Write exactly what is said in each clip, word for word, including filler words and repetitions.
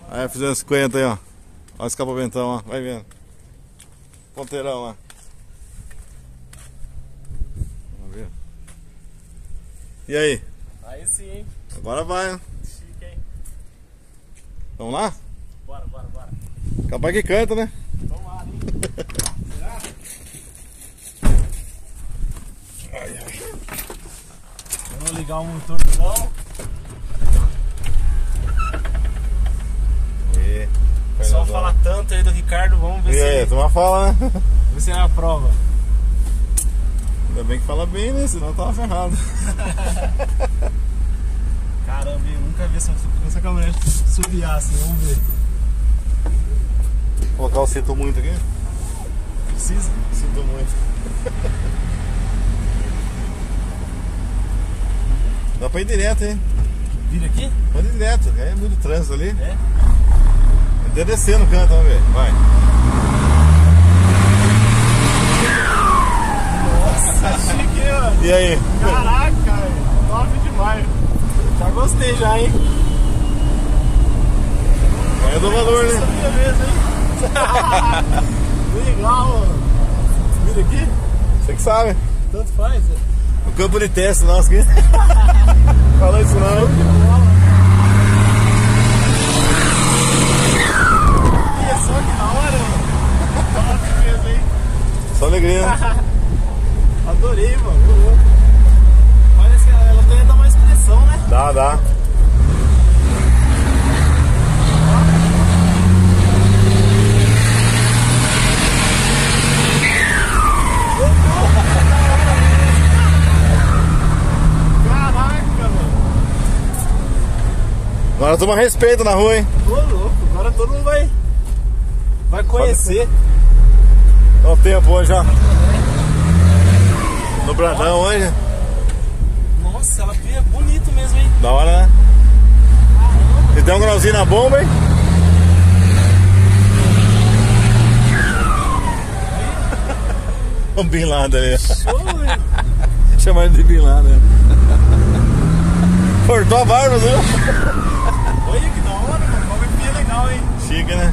A F duzentos e cinquenta aí, ó. Olha o escapamentão, ó. Vai vendo. Ponteirão, ó. Vamos ver. E aí? Aí sim, hein? Agora vai, né? Chique, hein? Vamos lá? Bora, bora, bora. Capaz que canta, né? Tomara, hein? Será? Ai, ai. Vamos ligar o motor não. E, O pessoal fala tanto aí do Ricardo, vamos ver e se aí, tu uma fala, né? vamos ver se é a prova. Ainda bem que fala bem, né? Senão tava ferrado. Caramba, eu nunca vi essa, essa caminhonete subiar assim, vamos ver. Vou colocar o cinto muito aqui. Precisa? Sinto muito. Dá pra ir direto, hein? Vira aqui? Pode ir direto, é muito trânsito ali. É? Até descer no canto, vamos ver. Vai. Nossa, chique, mano. E aí? Caraca, velho. Top demais. Já gostei já, hein? É do valor, né? Sabia mesmo, hein? Legal, mano. Vira aqui? Você que sabe. Tanto faz. O campo de teste nosso aqui. Fala isso não. Olha só que da hora, mano. Top mesmo, hein? Só alegria. Adorei, mano. Parece que ela tem dar mais pressão, né? Dá, dá. Agora toma respeito na rua, hein? Tô louco, agora todo mundo vai vai conhecer. Olha o tempo hoje, ó. No Bradão hoje. Nossa, ela é bonito mesmo, hein? Da hora, né? Se tem um grauzinho na bomba, hein? O Bin Laden ali. Show, hein? Chama ele de Bin Laden. Cortou a barba, viu? Olha que da hora, mano. Qual é legal, hein? Chique, né?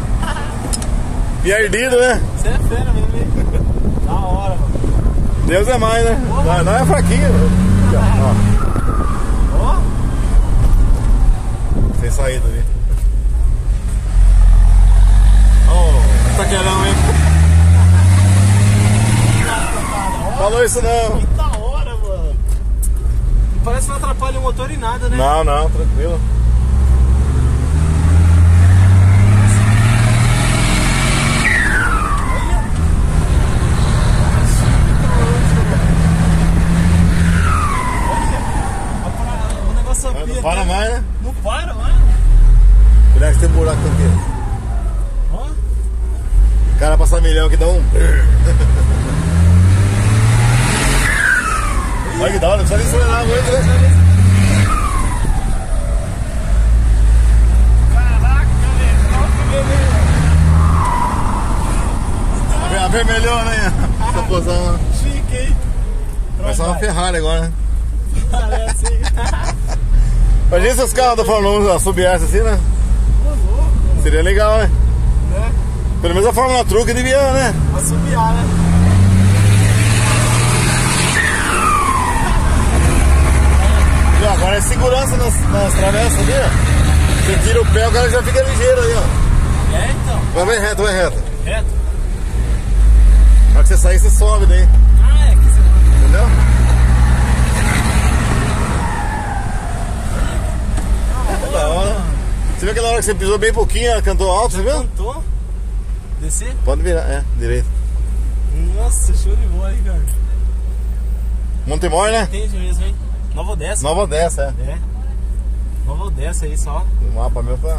E ardido, né? Você é fera mesmo, hein? Da hora, mano. Deus é mais, né? Não, não é fraquinho. Ó. Ó. Sem saída ali. Ó, oh, taquerão, hein? Falou isso não. Que da hora, mano. Parece que não atrapalha o motor em nada, né? Não, não, tranquilo. Não para mais, né? Não para, mano. Cuidado que tem um buraco aqui. Ó. O cara passar milhão aqui dá um. Olha que da hora, não precisa nem acelerar muito, né? Caraca, velho. A vermelhona aí, essa posão. Chique, hein? Vai ser uma Ferrari agora, né? Parece, hein? Imagina se os carros da Fórmula um subissem assim, né? Tô louco, Seria legal, né? né? Pelo menos a Fórmula Truck devia, né? Assobiar, né? E, ó, agora é segurança nas, nas travessas ali, ó. Você tira o pé, o cara já fica ligeiro aí, ó. É, então. Vai, vai reto, vai reto. Reto. Na hora que você sair, você sobe daí. Ah, é que você... Entendeu? É da hora. Você viu aquela hora que você pisou bem pouquinho, ela cantou alto, você viu? Cantou? Descer? Pode virar, é, direito. Nossa, show de bola, hein, cara. Montemor, né? Entende mesmo, hein? Nova Odessa. Nova Odessa, é. É. Nova Odessa aí só. O mapa meu tá.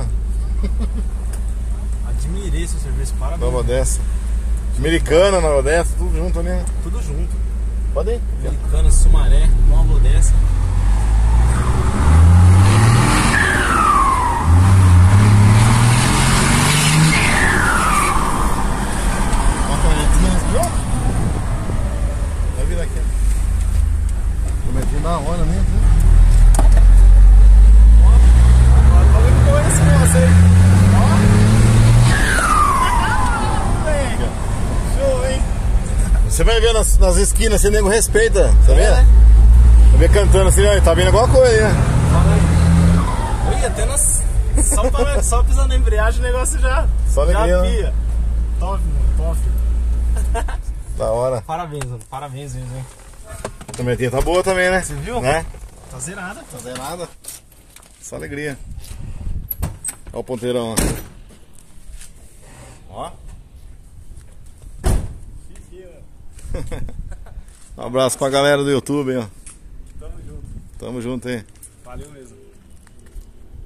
Admirei seu serviço, parabéns. Nova Odessa. Americana, Nova Odessa, tudo junto ali, né? Tudo junto. Pode ir. Americana, Sumaré, Nova Odessa. Vai virar aqui. Prometi da hora mesmo, né? Agora falei que eu conheço você. vai ver nas, nas esquinas, assim, nego respeita, tá vendo? É, né? Vai ver cantando assim, ó, tá vendo alguma coisa aí, né? Oi, até nas... Só, para... Só pisando na embreagem o negócio já... Só alegria, já né? pia. Top, mano, top. Da hora. Parabéns, mano. Parabéns mesmo, hein? A caminhonetinha tá boa também, né? Você viu? Né? Tá zerada. Não fazer nada. Só alegria. Olha o ponteirão, ó. Ó. Um abraço pra galera do YouTube, ó. Tamo junto. Tamo junto aí.